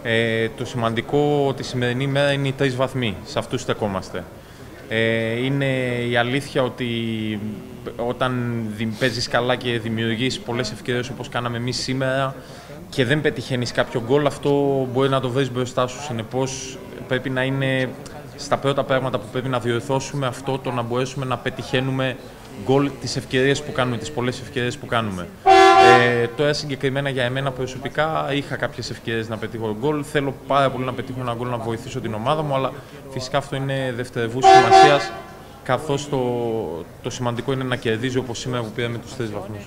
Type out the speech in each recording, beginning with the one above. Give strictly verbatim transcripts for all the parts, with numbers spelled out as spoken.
Ε, το σημαντικό τη σημερινή μέρα είναι οι τρεις βαθμοί. Σε αυτούς στεκόμαστε. Ε, είναι η αλήθεια ότι όταν παίζεις καλά και δημιουργείς πολλές ευκαιρίες όπως κάναμε εμείς σήμερα και δεν πετυχαίνεις κάποιο γκολ, αυτό μπορεί να το βρεις μπροστά σου. Συνεπώς πρέπει να είναι στα πρώτα πράγματα που πρέπει να διορθώσουμε αυτό, το να μπορέσουμε να πετυχαίνουμε γκολ τις ευκαιρίες που κάνουμε, τις πολλές ευκαιρίες που κάνουμε. Ε, τώρα συγκεκριμένα για εμένα προσωπικά είχα κάποιες ευκαιρίες να πετύχω γκολ. Θέλω πάρα πολύ να πετύχω ένα γκολ να βοηθήσω την ομάδα μου, αλλά φυσικά αυτό είναι δευτερευούς σημασίας, καθώς το, το σημαντικό είναι να κερδίζει όπως σήμερα που πήραμε τους τρεις βαθμούς.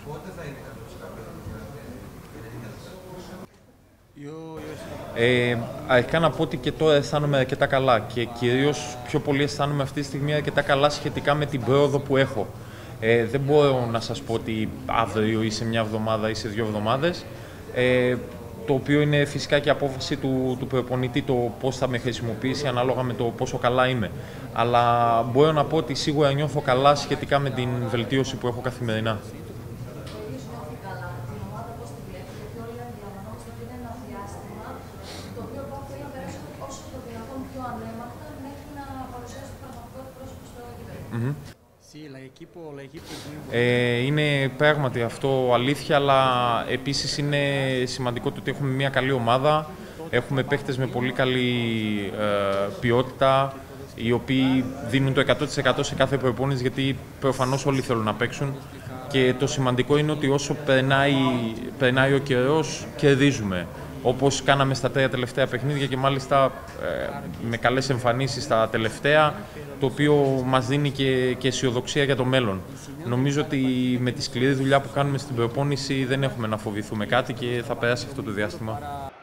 Ε, αρχικά να πω ότι και τώρα αισθάνομαι αρκετά καλά και κυρίως πιο πολύ αισθάνομαι αυτή τη στιγμή αρκετά καλά σχετικά με την πρόοδο που έχω. Ε, δεν μπορώ να σας πω ότι αύριο ή σε μια εβδομάδα ή σε δύο εβδομάδες, ε, το οποίο είναι φυσικά και απόφαση του, του προπονητή το πώς θα με χρησιμοποιήσει ανάλογα με το πόσο καλά είμαι. Αλλά μπορώ να πω ότι σίγουρα νιώθω καλά σχετικά με την βελτίωση που έχω καθημερινά. Mm-hmm. Ε, είναι πράγματι αυτό αλήθεια, αλλά επίσης είναι σημαντικό το ότι έχουμε μια καλή ομάδα, έχουμε παίχτες με πολύ καλή ε, ποιότητα, οι οποίοι δίνουν το εκατό τοις εκατό σε κάθε προπόνηση, γιατί προφανώς όλοι θέλουν να παίξουν και το σημαντικό είναι ότι όσο περνάει, περνάει ο καιρός κερδίζουμε. Όπως κάναμε στα τρία τελευταία παιχνίδια και μάλιστα ε, με καλές εμφανίσεις στα τελευταία, το οποίο μας δίνει και, και αισιοδοξία για το μέλλον. Νομίζω ότι με τη σκληρή δουλειά που κάνουμε στην προπόνηση δεν έχουμε να φοβηθούμε κάτι και θα περάσει αυτό το διάστημα.